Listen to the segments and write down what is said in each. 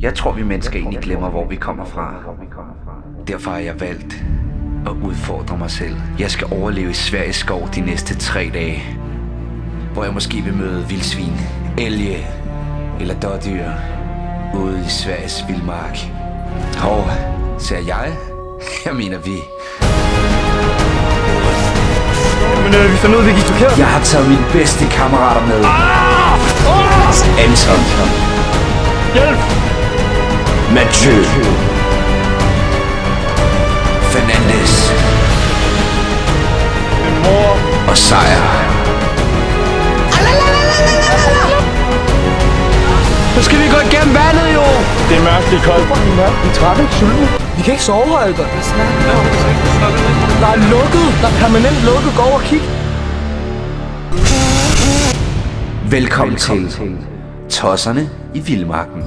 Jeg tror, vi mennesker egentlig glemmer, hvor vi kommer fra. Derfor har jeg valgt at udfordre mig selv. Jeg skal overleve i Sveriges skov de næste 3 dage. Hvor jeg måske vil møde vildsvin, elge eller dårdyr ude i Sveriges vildmark. Og siger jeg? Jeg mener vi. Men vi fandt ud af, vi gik forkert. Jeg har taget mine bedste kammerater med. Anton. Hjælp! Mathieu. Fernandes. Min mor. Og Sejr. Så skal vi gå igennem vandet, jo! Det er mørkt, det er koldt. Vi er trætte, sultne. Vi kan ikke sove her, Alter. Der er lukket. Der er permanent lukket. Gå over og kig. Velkommen til Tosserne i Vildmarken.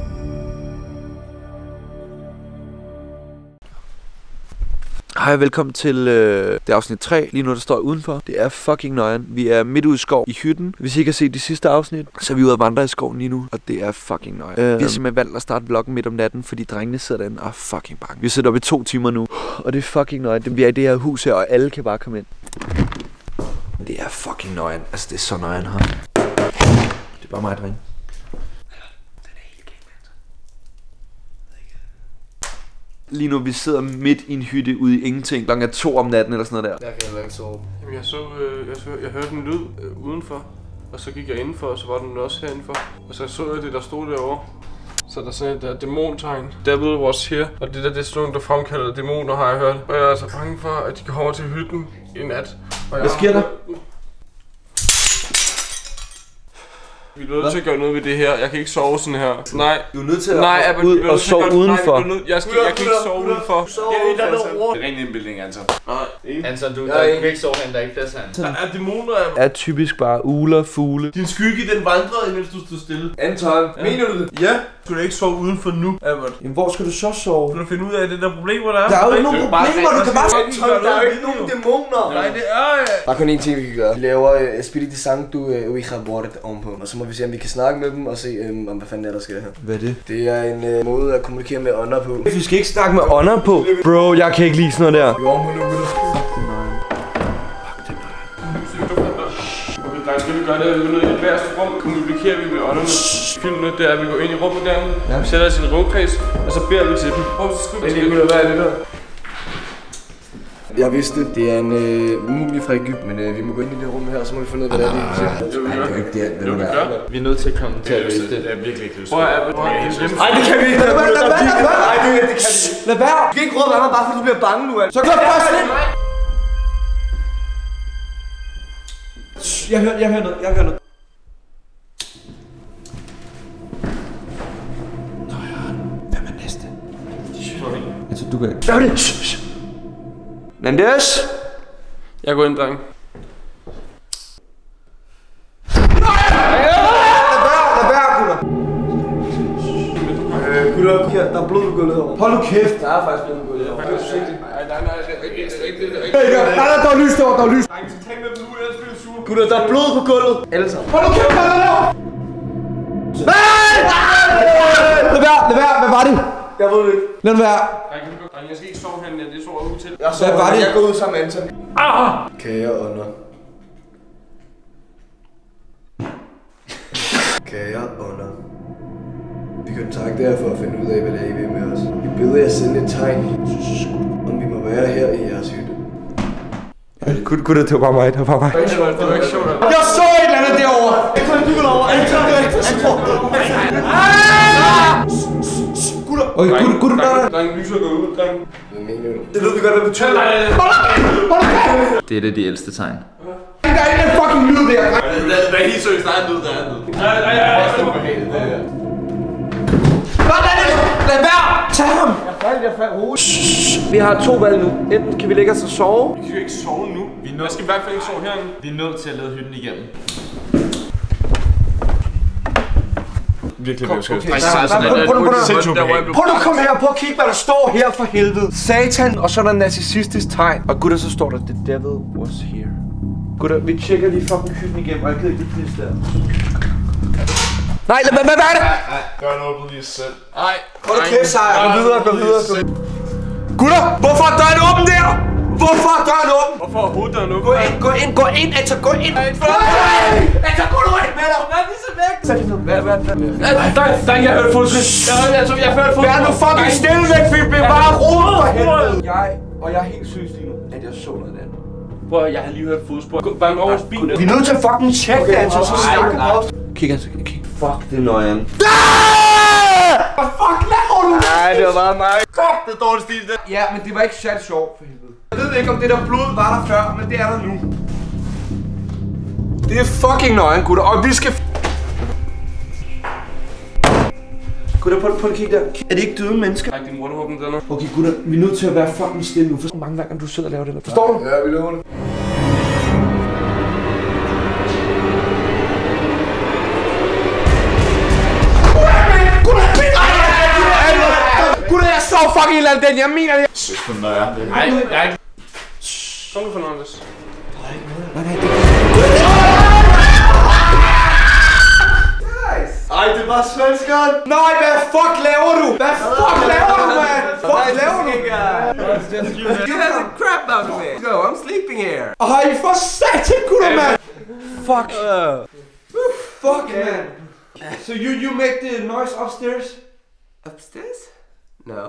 Hej og velkommen til det afsnit 3. Lige nu der står jeg udenfor. Det er fucking nøjeren. Vi er midt ude i skov i hytten. Hvis I ikke har set de sidste afsnit, så er vi ude at vandre i skoven lige nu. Og det er fucking nøjeren. Vi har simpelthen valgt at starte vloggen midt om natten, fordi drengene sidder derinde og er fucking bange. Vi sidder oppe i 2 timer nu, og det er fucking nøjeren. Vi er i det her hus her, og alle kan bare komme ind. Det er fucking nøjeren. Altså det er så nøjeren her. Det er bare mig, dreng. Lige nu vi sidder midt i en hytte ude i ingenting. Klokken er 2 om natten eller sådan noget der. Jeg kan heller ikke sove. Jamen jeg hørte en lyd udenfor, og så gik jeg indenfor, og så var den også herinde for. Og så så jeg det, der stod derovre. Så der er sådan et der dæmontegn. Devil was here. Og det er sådan nogle, der fremkalder dæmoner, har jeg hørt. Og jeg er altså bange for, at de kommer til hytten i nat. Hvad sker der? Vi er nødt til at gøre noget ved det her. Jeg kan ikke sove sådan her. Nej. Du er nødt til at ud og sove udenfor. Jeg kan ikke sove udenfor. Det er ren indbildning, Anton. Nej. Anton, du kan ikke sove hen, der er ikke plads herinde. Der er dæmoner. Er typisk bare ugler, fugle. Din skygge, den vandrede, imens du stod stille. Anton, mener du det? Ja. Du kan ikke sove udenfor nu, Albert. Jamen hvor skal du så sove? Du kan finde ud af det der problemer, der er. Der er jo ikke nogen problemer, du kan bare... Anton, der er jo ikke nogen dæmoner. Nej, det er... Der er kun én ting, vi kan gøre. Vi laver Espiritu Santo Ouija-bordet ovenpå. Og så må vi se, om vi kan snakke med dem og se, om hvad fanden der sker her. Hvad er det? Det er en måde at kommunikere med ånder på. Vi skal ikke snakke med ånder på. Bro, jeg kan ikke lide sådan noget der. Vi er ovenpå nu, gutter. Okay, skal vi gøre det ude i det værste rum? Kommunikerer vi med ånderne. Filmene, det er, at vi går ind i rummet der. Vi sætter os i en rumkreds, og så beder vi til dem. Prøv at skrive. Hvad er det der? Jeg vidste det. Det er en mumie fra Egypten, men vi må gå ind i det rum her, så må vi finde ud af, hvad det er, vi kan se. Det er jo ikke det. Vi er nødt til at komme til at løse det. Det er virkelig ikke løst. Ej, det kan vi ikke. Lad være. Lad være. Du skal ikke råbe af mig, bare fordi du bliver bange nu, altså. Så klap først ind. Jeg hører noget. Nå ja. Hvem er næste? Altså du kan ikke... Hvad er det? Nandes? Jeg går ind, dreng. Lad være, gutter. Gutter, der er blod på gulvet over. Hold nu kæft. Der er faktisk blod på gulvet over. Nej, Der er lys derovre, der er lys. Dreng, så tag med dem nu, ellers bliver sur. Gutter, der er blod på gulvet. Alle sammen. Hold nu kæft, hvad er der derovre? Lad være, hvad var det? Jeg ved det ikke. Lad det være. Dreng, jeg skal ikke sove herinde, det sover ud til. Hvad var det? Jeg går ud sammen med Anton. Kære ånder. Kære ånder. Vi kan takke jer for at finde ud af, hvad det er, I vil med os. Vi beder jer sende et tegn, om vi må være her i jeres hytte. Gutter, det var bare mig, Det var ikke sjovt. Jeg så et eller andet derovre! Anton, du går derovre! Anton! Gutter, Dreng, lyser går ud, dreng. hvad mener du? Det ved vi godt, hvad det betyder. Det er det de ældste tegn. Der er en fucking lyd der! Hvad er helt seriøst, der er en lyd, der er en lyd. Lad være! Tag ham! Jeg faldt. Vi har 2 valg nu. Enten kan vi lægge os og sove. Vi kan jo ikke sove nu. Jeg skal i hvert fald ikke sove herinde. Vi er nødt til at lede hytten igennem. Virkelig virkelig. Prøv nu at komme her. Prøv at kigge, hvad der står her for helvede. Satan, og så er der narcissistisk tegn. Og gutter, så står der, the devil was here. Gutter, vi tjekker lige fucking hytten igennem, og jeg gider ikke det pisse der. Nej, hvad er det? Døren åbnede lige selv. Nej. Hold kæft, Sejr. Gå videre. Gutter, hvorfor er døren åben der? Hvorfor er døren åben? Hvorfor er hoveddøren åben? Gå ind, Anton, gå ind. Anton, gå nu ind med dig. Hvad er det så væk? Sæt dig ned. Der jeg hørte fodskridt. Jeg hørte fodskridt. Vær nu fucking stille væk, Filip. Bare ro for helvede. Jeg er helt syg lige nu, at jeg så noget andet. Prøv at jeg har lige hørt fodspor. Bank over bilen. Vi er nødt til at fucking tjekke det, Anton, så snakker vi også. Kig, Anton, kig. Fuck, det er nøjeren. Hvad fuck laver du? Nej, det var bare mig. Fuck, det er dårlig stil, det. Ja, men det var ikke særlig sjovt, for helvede. Jeg ved ikke, om det der blod var der før, men det er der nu. Det er fucking nøjeren, gutter, og vi skal... Gutter, prøv at kigge der. Er det ikke døde mennesker? Nej, din rundhåben dernede. Okay, gutter, vi er nødt til at være fucking stille nu, for så mange gange du sidder og laver det der. Forstår du? Ja, vi lover det. Gutter, jeg så fucking et eller andet den, jeg mener det. Nej. Kom nu, Fernandes. Ej, det var svenskeren! Nej, hvad fuck laver du? Hvad fuck laver du, mand? Fuck laver du? You have the crap out of me. Go, I'm sleeping here. Ej, for satan, gutter, mand! Fuck. Fuck, man. So you make the noise upstairs? Upstairs? No.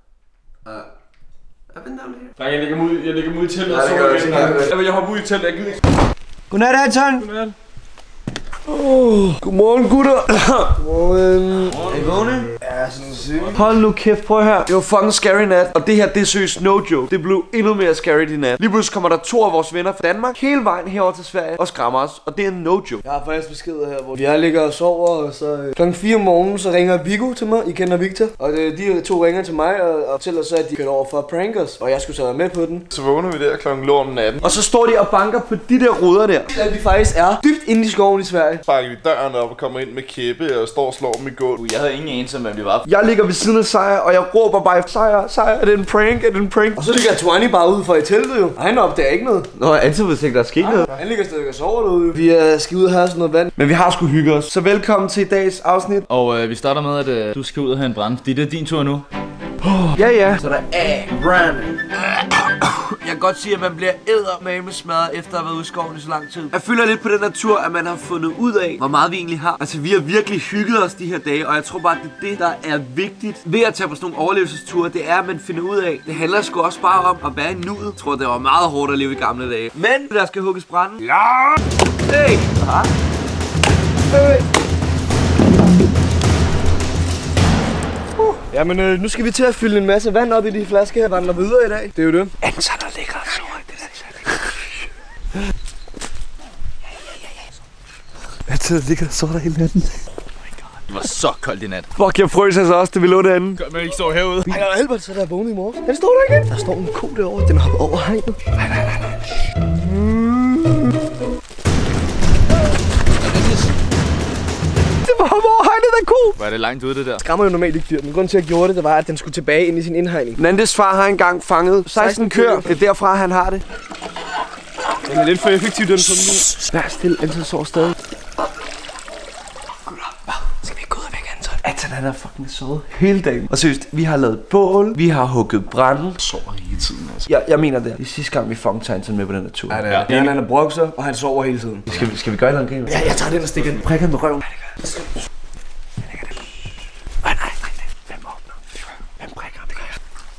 I've been down here. Nej, jeg lægger mig ud i teltet og så jeg hopper ud i teltet, jeg gider ikke. Godnat, Anton. Godnat. Godmorgen, gutter. Godmorgen. Er I vågne? Ja, sådan sygt. Hold nu kæft, prøv her. Det var fucking scary nat, og det her, det er seriøst no joke. Det blev endnu mere scary i nat. Lige pludselig kommer der 2 af vores venner fra Danmark hele vejen herover til Sverige og skræmmer os, og det er no joke. Jeg har faktisk beskeder her, hvor jeg ligger og sover, og så klokken 4 om morgenen, så ringer Viggo til mig. I kender Victor. Og de 2 ringer til mig og fortæller så, at de kører over for at prank os, og jeg skulle så være med på den. Så vågner vi der klokken lort om natten. Og så står de og banker på de der ruder der. At vi faktisk er dybt inde i skoven i Sverige. Sparker vi døren op og kommer ind med kæppe og står og slår dem i gulvet. Jeg havde ingen anelse om, hvem det var. Jeg ligger ved siden af Sejr, og jeg råber bare, Sejr, er det en prank? Er det en prank? Og så ligger Twani bare ude for i teltet jo. Og han opdager ikke noget. Nå, Anton ved ikke, der er sket noget. Han ligger stadig og sover derude. Vi skal ud og have sådan noget vand. Men vi har sgu hygget os. Så velkommen til i dagens afsnit. Og vi starter med, at du skal ud og have en brand, fordi det er din tur nu. Ja. Så der er brand. Jeg kan godt sige, at man bliver eddermame smadret efter at have været ude i skoven i så lang tid. Jeg føler lidt på den natur, at man har fundet ud af, hvor meget vi egentlig har. Altså, vi har virkelig hygget os de her dage, og jeg tror bare, det er det, der er vigtigt ved at tage på sådan nogle overlevelsesture. Det er, at man finder ud af. Det handler sgu også bare om at være i nuet. Jeg tror, det var meget hårdt at leve i gamle dage. Men der skal hugges branden. Ja! Hey! Jamen, nu skal vi til at fylde en masse vand op i de flasker her. Vandrer videre i dag. Det er jo det. Anton, der ligger og sover i det der. Anton, der ligger og sover der hele natten. Det var så koldt i nat. Fuck, jeg frøs altså også, det vi lå derinde. Godt, men ikke står herude. Ej, der er helvede, så der er vågnet i morgen. Den står der igen. Der står en ko derovre. Den har hoppet over hegnet. Det var hvor hegnet den ko. Var det langt ude, det der? Skræmmer jo normalt ikke dyr. Men grunden til, at jeg gjorde det, det var, at den skulle tilbage ind i sin indhegning. Nandes far har engang fanget 16 køer. Det er derfra, han har det. Den er lidt for effektiv, den sådan nu. Vær stille, Anton sover stadig. Skal vi gå ud og væk, Anton? Anton, han har fucking sovet hele dagen. Og seriøst, vi har lavet bål, vi har hugget branden. Sover hele tiden, altså. Jeg mener det. Det er sidste gang, vi fucking tager Anton med på den her tur. Ja, det er. Han er brokser, og han sover hele tiden. Skal vi gøre et eller andet game? Ja, jeg tager den og stikker den. Prikker med røven. Nej. Hvem åbner? Hvem prikker? Det gør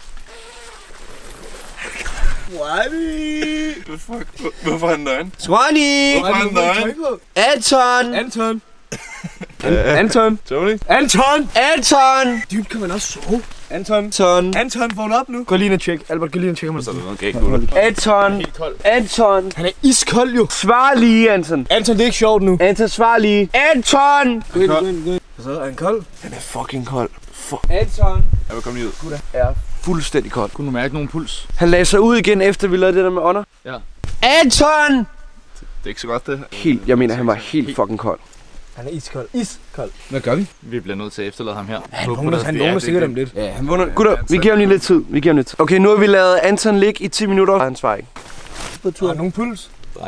jeg. Hvorfor er han nøgen? Swani! Hvorfor er han nøgen? Anton! Anton! Tony? Anton! Dybt kan man også sove. Anton! Anton, vågn op nu. Gå lige ind og tjek. Albert, gå lige ind og tjek ham. Så er der noget galt, gutter. Anton! Han er iskold jo. Svar lige, Anton! Anton, det er ikke sjovt nu. Anton, svar lige! Anton! Gå ind. Så er han kold. Han er fucking kold. Anton! Jeg vil komme lige ud. Gutter er fuldstændig kold. Kunne du mærke nogen puls? Han lagde sig ud igen, efter vi lavede det der med ånder. Ja. Anton! Det er ikke så godt, det her. Jeg mener, han var helt fucking kold. Han er iskold. Iskold. Hvad gør vi? Vi bliver nødt til at efterlade ham her. Han vågner sikkert om lidt. Ja, han vågner. Gutter, vi giver ham lige lidt tid. Okay, nu har vi lavet Anton ligge i 10 minutter, og han svarer ikke. Har nogen puls? Drenge,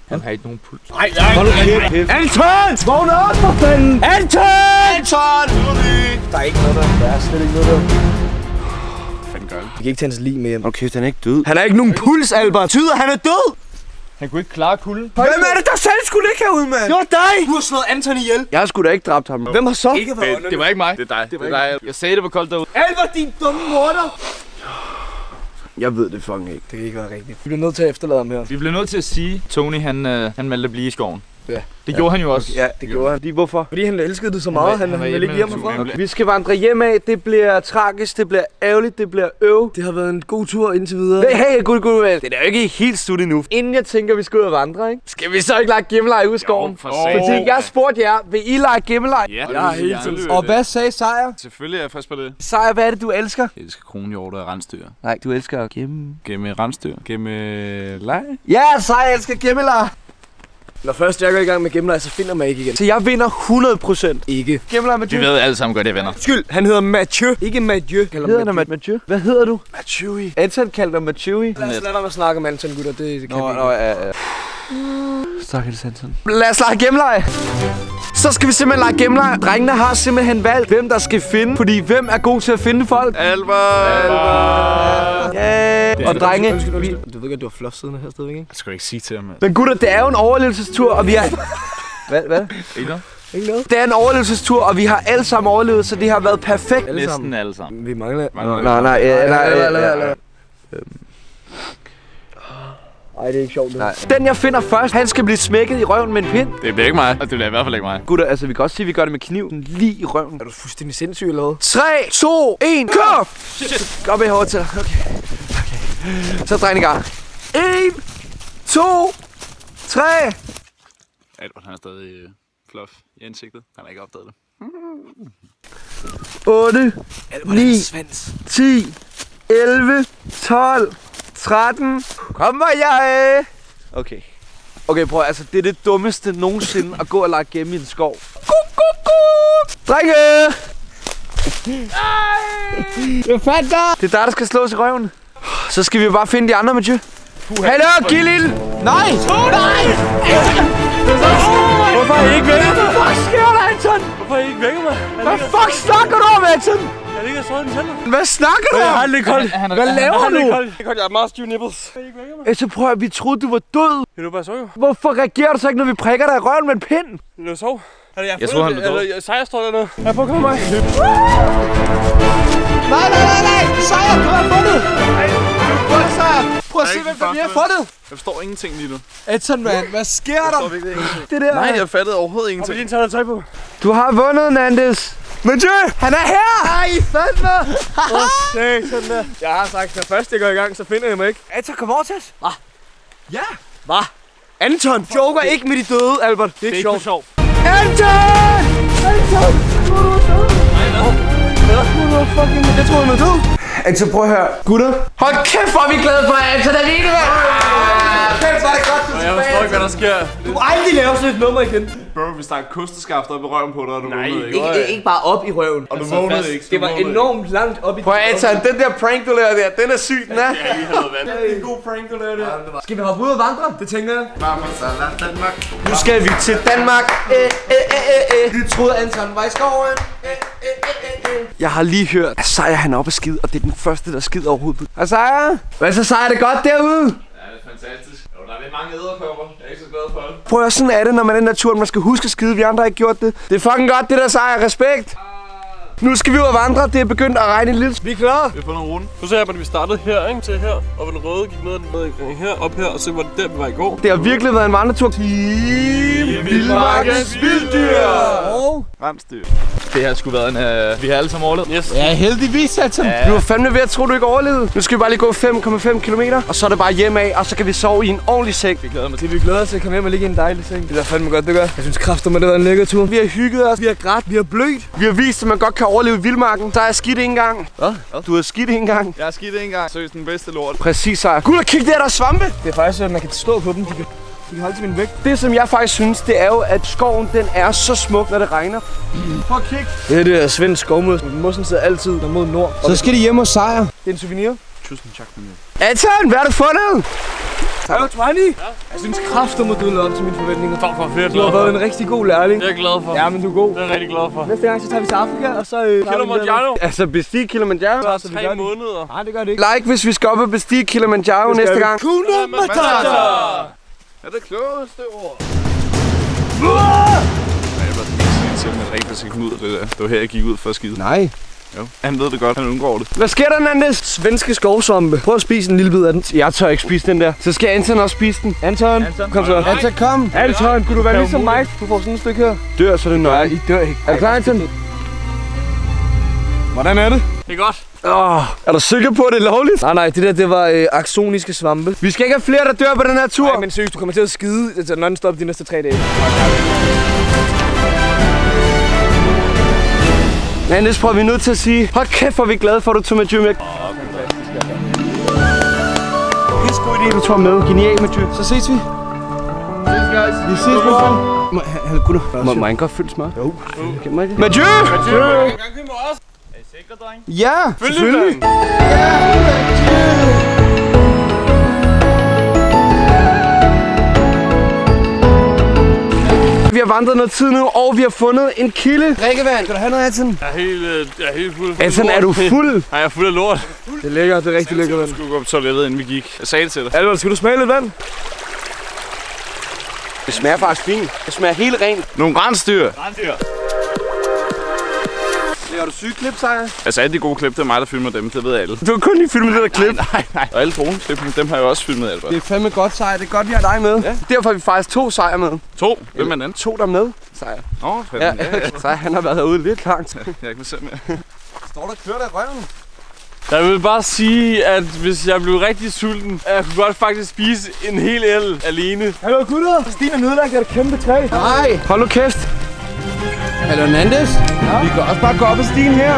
Han har ikke nogen puls. Nej, hold nu kæft. Anton! Vågn op for fanden! Anton! Anton! Der er ikke noget der. Der er slet ikke noget der. Fanden gør det? Vi kan ikke tage hans lig med hjem. Okay, han er ikke død. Han har ikke nogen puls, Albert. Tyder, han er død! Han kunne ikke klare kulden. Hvem er det, der selv skulle ligge herude, mand? Det var dig! Du har slået Anton ihjel. Jeg har sgu da ikke dræbt ham. Hvem har så? Det var ikke mig. Det er dig. Det var dig. Jeg sagde, det var koldt derude. Albert, din dumme morder! Jeg ved det fucking ikke. Det kan ikke være rigtigt. Vi bliver nødt til at efterlade ham her. Vi bliver nødt til at sige, Tony han valgte at blive i skoven. Ja. Det gjorde han jo også. Ja, det gjorde han. Hvorfor? Fordi han elskede det så meget, han ville ikke hjem herfra. Okay. Vi skal vandre hjem af. Det bliver tragisk, det bliver ærgerligt, det bliver Det har været en god tur indtil videre. Hey, gud, vel. Det er jo ikke helt slut endnu. Inden jeg tænker, vi skal ud og vandre, ikke? Skal vi så ikke lege gemmeleg ude i skoven? Fordi jeg spurgte jer, vil I lege gemmeleg? Ja, Jeg er helt til. Og hvad sagde Sejr? Selvfølgelig er jeg frisk på det. Sejr, hvad er det, du elsker? Jeg elsker kronhjorter og rensdyr. Nej, du elsker at gemme. Gemme rensdyr. Gemme leg. Ja, Sejr elsker gemmeleg. Når først jeg går i gang med gemmeleg, så finder man ikke igen. Så jeg vinder 100%. Ikke. Gemmeleg med Vi ved alle sammen godt, det er venner. Skyld, han hedder Mathieu. Ikke Mathieu. Hedder han Mathieu? Hvad hedder du? Mathieu. Anton kalder dig Mathieu. Lad os lade være med at snakke om Anton, gutter. Det kan vi ikke. Ja. Stakkels Anton. Lad os lege gemmeleg. Så skal vi simpelthen lege gemmeleg. Drengene har simpelthen valgt, hvem der skal finde. Fordi hvem er god til at finde folk? Albert! Ja. Og drenge, Du ved godt, du har floss siddende her stadigvæk, ikke? Jeg skal ikke sige til ham. men gutter, det er jo en overlevelsestur, og vi har... Hvad? Ikke noget? Ikke noget? Det er en overlevelsestur, og vi har alle sammen overlevet, så det har været perfekt. Næsten alle sammen. Vi mangler... Nej. Ej, det er ikke sjovt. Den jeg finder først, han skal blive smækket i røven med en pind. Det bliver ikke mig, og det bliver i hvert fald ikke mig. Gutter, altså vi kan også sige, at vi gør det med kniven lige i røven. Er du fuldstændig sindssyg eller hvad? 3, 2, 1, kør! Gå med hårdt til dig. Okay. Så drej i gang. 1, 2, 3. Albert, han er stadig fluff i ansigtet. Han har ikke opdaget det. 8, 9, 10, 11, 12, 13. Kom jeg! Okay, prøv altså, det er det dummeste nogensinde at gå og lege gemme i en skov. Drenge! Jeg fatter! Det er dig, der skal slås i røven. Så skal vi jo bare finde de andre, Mathieu. Hallo, Gilil! Nej! Hvorfor er I ikke væk? Hvad fuck sker der, Anton? Hvorfor er I ikke vækker mig? Hvad fuck snakker du om, Anton? Jeg ligger så i den tænder. Hvad snakker du om? Jeg har lidt koldt. Hvad laver du? Jeg har meget stive nipples. Så prøv at vi troede, du var død. Det var bare så jo. Hvorfor reagerer du så ikke, når vi prikker dig i røven med en pind? Det var så. Jeg tror, han var død. Sejr står dernede. Ja, prøv at komme mig. Nej! Sejr, du har fundet! Prøv at Sejr! Prøv at se, hvem der vi har fundet! Jeg forstår ingenting lige nu. Anton, man, hvad sker der? Det der. Nej, jeg fattede overhovedet Har ingenting. vi lige taget tøj på? Du har vundet, Nandes. Mathieu, han er her! Ej, fandme! Sådan der. Jeg har sagt, når først jeg går i gang, så finder jeg mig ikke. Anton, kom over til os. Hvad? Ja. Hvad? Anton! Joker ikke med de døde, Albert. Det er ikke sjovt. sjovt. Anton! Jeg troede, han var død. Anton, prøv at høre. Gutter. Hold kæft, hvor er vi glade for, Anton er lige der. Kæft, hvor er det godt, du er Jeg forstår ikke, hvad der sker. Du må aldrig lave sådan et nummer igen. Bro, vi stak kosteskaft op i røven på dig, og du vågnede Ikke bare op i røven. Og du vågnede ikke. Det var enormt langt op i... Prøv at Anton, den der prank, du laver der, den er syg, den er. Jeg lige havde vand. Det er en god prank, du lavede der. Skal vi hoppe ud og vandre? Det tænker jeg. Nu skal vi til Danmark. Vi troede, Anton var i skoven. Jeg har lige hørt, at Sejr han er oppe at skide, og det er den første, der skider overhovedet. Hej Sejr. Hvad så, Sejr? Det godt derude? Ja, det er fantastisk. Jo, der er lidt mange edderkopper. Jeg er ikke så glad for det. Prøv at sådan er det, når man er i naturen. Man skal huske at skide. Vi andre har ikke gjort det. Det er fucking godt, det der, Sejr. Respekt. Nu skal vi ud og vandre. Det er begyndt at regne en lille. Vi er klar. Vi har fundet en runde. Nu ser jeg, at vi startede her, ikke? Til her. Og den røde gik ned her, op her, og så var det der, vi var i går. Det har virkelig været en vandretur. Vildmarkens vilddyr. Og rensdyr. Det har sgu været en... vi har alle sammen overlevet. Yes. Ja, heldigvis, Anton. Du var fandme ved at tro, du ikke overlevede. Nu skal vi bare lige gå 5,5 kilometer, og så er det bare hjem af, og så kan vi sove i en ordentlig seng. Vi glæder mig til. Vi glæder os til at komme hjem og ligge i en dejlig seng. Det er fandme godt, det gør. Jeg synes kraftigt, det var en lækker tur. Vi har hygget os, vi har grædt, vi har blødt. Vi har vist, at man godt kan overleve i vildmarken. Der er skidt en gang. Hvad? Du har skidt en gang. Jeg har skidt en gang. Seriøst den bedste lort. Præcis, Sejr. Gud, kig der er svampe. Det er faktisk, at man kan stå på dem. De kan holde til min vægt. Det, som jeg faktisk synes, det er jo, at skoven, den er så smuk, når det regner. Prøv at kigge. Det er Svends skovmød. Mossen sidder altid der mod nord. Så skal de hjem hos Sejr. Det er en souvenir. Tusind tak for det. Anton, hvad har du fundet? Hallo, Twenty! Jeg synes kraftigt, du levede op til mine forventninger. Fuck, hvor fedt. Du har været en rigtig god lærling. Det er jeg glad for. Ja, men du er god. Det er jeg rigtig glad for. Næste gang så tager vi til Afrika, og så... Kilimanjaro. Altså, bestige Kilimanjaro. Det tager 3 måneder. Nej, det gør det ikke. Like, hvis vi skal op og bestige Kilimanjaro næste gang. Kuna Matata! Er det klogeste ord? Det var her, jeg gik ud for at skide. Nej. Jo. Han ved det godt, han undgår det. Hvad sker der, Nandes? Svenske skovsvampe. Prøv at spise en lille bid af den. Jeg tør ikke spise den der. Så skal Anton også spise den. Anton, kom så. Anton, kom. Anton, kunne du være ligesom mig? Du får sådan et stykke her. Dør, så er det nøje. I dør ikke. Er du klar, Anton? Hvordan er det? Det er godt. Er du sikker på, at det er lovligt? Nej, det var aksoniske svampe. Vi skal ikke have flere, der dør på den her tur. Nej, men seriøst, du kommer til at skide non-stop de næste 3 dage. Nandes, prøver vi nødt til at sige, hold kæft, hvor er vi glade for, at du tog med Jymæk. Pisse god idé, du tog med. Genial med Jym. Så ses vi. Vi ses, min ven. Gutter. Må jeg godt fylde smør? Jo. Mathieu! Er I sikre, dreng? Ja, selvfølgelig. Vi har vandret noget tid nu, og vi har fundet en kilde. Drikkevand. Kan du have noget, Anton? Jeg er helt fuld. Anton, er du fuld? Nej, jeg er fuld af lort. Det er lækkert, det er rigtig lækkert vand. Jeg skulle gå på toilettet, inden vi gik. Jeg sagde det til dig. Albert, skal du smage lidt vand? Det smager faktisk fint. Det smager helt rent. Nogle rensdyr. Laver du syge klip, Sejr? Altså alle de gode klip, det er mig, der filmer dem. Det ved alle. Du har kun lige filmet det der klip. Nej. Og alle droneklip, dem har jeg også filmet, Albert. Det er fandme godt, Sejr. Det er godt, vi har dig med. Ja. Derfor har vi faktisk 2 Sejr med. 2? Hvem er den anden? 2 der med, Sejr. Ja. Sejr, han har været herude lidt langt. Jeg er ikke med selv mere. Står der kører der i røven? Jeg vil bare sige, at hvis jeg blev rigtig sulten, at jeg kunne godt faktisk spise en hel el alene. Hallo gutter! Stine er nedlagt, er et kæmpe træ. Nej, hold nu kæft. Hallo Nandes. Ja? Vi kan også bare gå op ad stien her.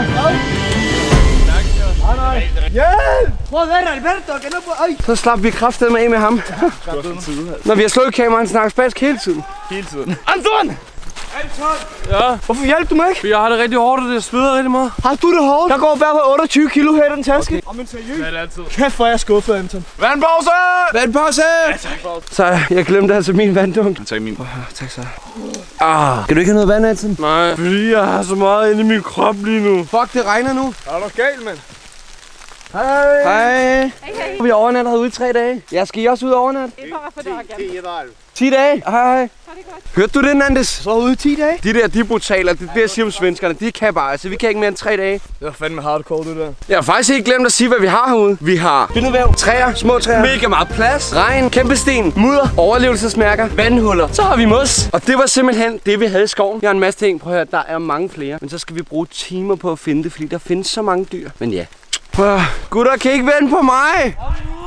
Nej. Hjælp! Joder, Alberto, que no puedo... Ay! Så slap vi kraftedeme af med ham. Når vi har slået kameraet, han snakker spansk hele tiden. Anton! Ja, Hvorfor hjalp du mig ikke? for jeg har det rigtig hårdt, og det sveder rigtig meget. Har du det hårdt? Jeg går bare på 28 kilo her i den taske. Okay. Men seriøst? Hvad er det altid? Kæft, hvor er jeg skuffet, Anton. Vandpause! Vandpause! Så jeg glemte altså min vanddunk. Tag min. Tak så. Kan du ikke have noget vand, Anton? Nej, fordi jeg har så meget inde i min krop lige nu. Fuck, det regner nu. Er du galt, mand? Hej. Hej. Vi overnatter herude i 3 dage. Ja, skal I også ud og overnatte? 10 dage? Hej. Hørte du det, Nandes? Så ude i 10 dage? De der, de er brutale. Det er det, jeg siger om svenskerne. De kan bare. Altså, vi kan ikke mere end 3 dage. Det var fandme hardcore, det der. Jeg har faktisk ikke glemt at sige, hvad vi har herude. Vi har bindevæv, træer, små træer, mega meget plads, regn, kæmpe sten, mudder, overlevelsesmærker, vandhuller. Så har vi mos. Og det var simpelthen det, vi havde i skoven. Jeg har en masse ting. Prøv at høre, der er mange flere. Men så skal vi bruge timer på at finde det, fordi der findes så mange dyr. Men ja. Gutter, kan I ikke vente på mig?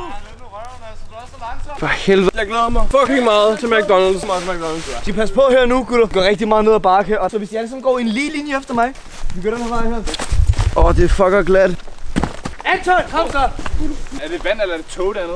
For helvede. Jeg glæder mig fucking meget til McDonald's. De passer på her nu, gutter. Går rigtig meget ned ad bakke. Og så hvis de alle sammen går i en lige linje efter mig. Vi går den her vej her. Det er fucker glat. Anton, kom så! Er det vand, eller er det tog dernede?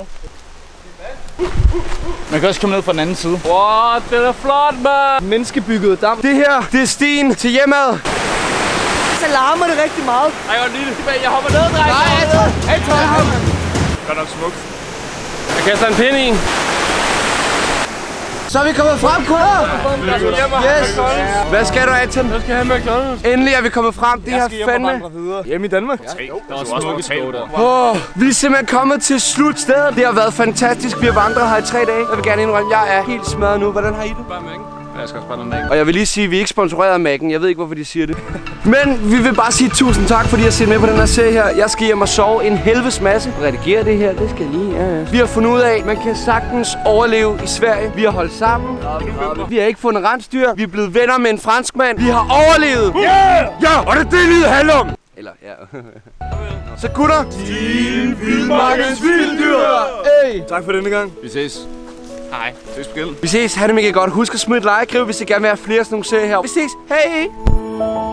Man kan også komme ned fra den anden side. Wow, det er flot, man! Menneskebygget dam. Det her, det er stien til hjemad. Så larmer det rigtig meget. Ej, godt lide det. Jeg hopper ned, dreng. Nej, Anton! Godt nok smukt. Jeg kaster en pind i en. Så er vi kommet frem, gutter! Yes! Hvad skal du, Anton? Jeg skal have McDonald's. Endelig er vi kommet frem. Det her fandme. Hjemme i Danmark. Der var smukke tag. Vi er simpelthen kommet til slutstedet. Det har været fantastisk. Vi har vandret her i 3 dage. Jeg vil gerne indrømme, jeg er helt smadret nu. Hvordan har I det? Bare mængden. Jeg skal også bare noget. Og jeg vil lige sige, at vi er ikke sponsoreret af Mac'en. Jeg ved ikke, hvorfor de siger det. Men vi vil bare sige tusind tak, fordi I har set med på den her serie her. Jeg skal hjem og sove en helvedes masse. Redigere det her, det skal lige. Ja. Vi har fundet ud af, at man kan sagtens overleve i Sverige. Vi har holdt sammen. Vi har ikke fundet rensdyr. Vi er blevet venner med en franskmand. Vi har overlevet. Yeah! Ja, og det er det, livet handler om. Eller, ja. Så gutter. Team Vildmarkens Vilddyr. Hey. Tak for denne gang. Vi ses. Hej. Ses på gælden. Vi ses. Ha' det mega godt. Husk at smide et like, hvis I gerne vil have flere sådan nogle serier her. Vi ses. Hej.